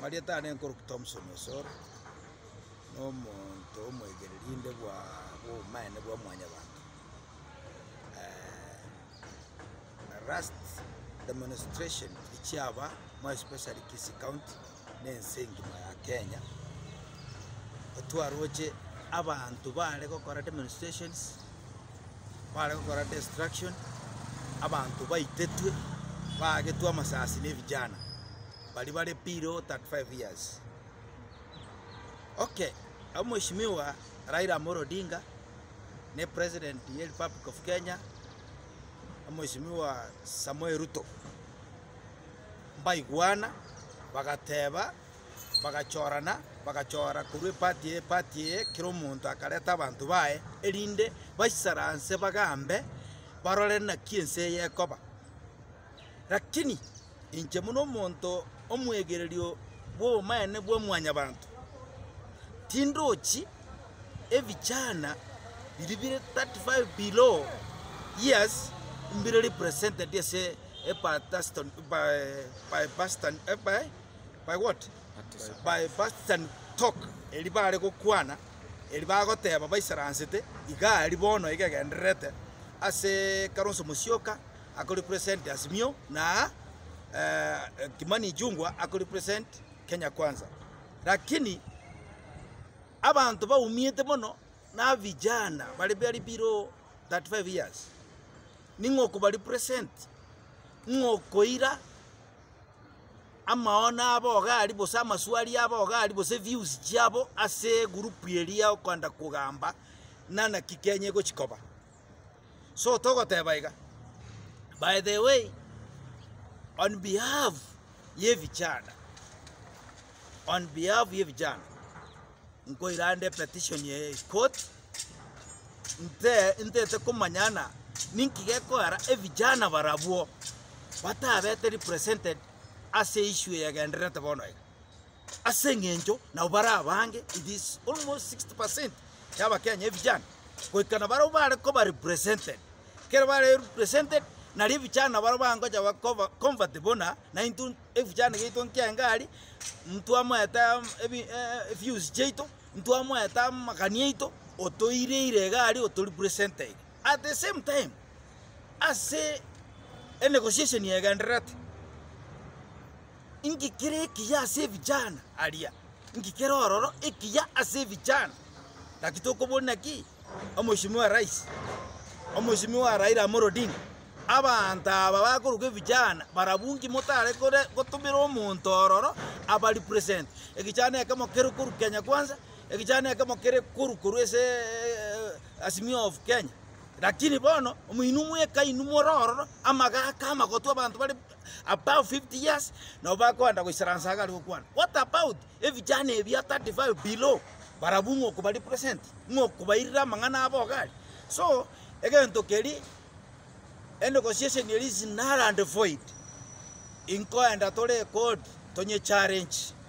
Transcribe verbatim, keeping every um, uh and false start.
Marieta ne nkuru Thompson Osoro no muntu omwegererinde bwa bwo maene bwa mwanya bantu eh last demonstration ichaba more especially Kisii County n'ensengi ya Kenya otwaroche abantu bale gukora demonstrations bale gukora destruction abantu baitetwe bagetwa amasasi ne vijana bali bale piro thirty-five years. Okay, Mheshimiwa Raila Amolo Odinga ne President ya Republic of Kenya, Mheshimiwa Samuel Ruto baigwana bagateba bagachorana bagachora kuri party party kiro muntu akaleta abantu bae elinde basaranse bagambe barole na kiense yekoba lakini inje muno muntu omwegererio bwo maene bwo mwanya bantu tindochi evichana bilibire thirty-five below years mbire represented yes a partisan by by Boston by by what by Boston talk elibale ko kwana elibago teba baisaransete iga libono igagenderete ase Kalonzo Musyoka ako represent AZIMIO na uh, Kimani Ichung'wah ako represent Kenya Kwanza lakini abantu baumiete mono na vijana bali bali biro thirty-five years ningoko bali present ngoko ira amaona abo gali bosa maswali abo gali bose views jabo ase group elia kwanda kugamba nana kikenye go chikoba so togo tebaiga. By the way, on behalf ye vijana on behalf ye vijana nko irande petition ye court nte nte te kumanyana ninkige ko ara e vijana barabuo bata bete represented as a issue ya genderete bono ase ngenjo na bara bange it is almost sixty percent yaba Kenya vijana ko ikana baro bare ko ba represented kera bare represented na li vijana baro bango ja cover comfortable na na into e vijana geito nkiangali mtu amweta views jeito mtu amweta makaniito otoire ire gali oto represented at the same time as a negotiation ya genderete ingi kire kiya ase vijana alia ingi kire ororo ikiya ase vijana takitoko bona ki Mheshimiwa Rais Mheshimiwa Raila Amolo Odinga abantu aba bakuruke vijana barabungi motare kore gotumira omuntu ororo aba represent ekijana kama kero kuru Kenya Kwanza ekijana kama kere kuru kuru ese AZIMIO of Kenya lakini bono omuinumu eka inumu ororo amaga kama gotu abantu bali about fifty years no bakwanda kuisaransa gali kwana. What about evijana ebya thirty-five below barabungo ko bali present ngoko bayira mangana abo gali so again to keri a negotiation is null and void inko and atole code tonye challenge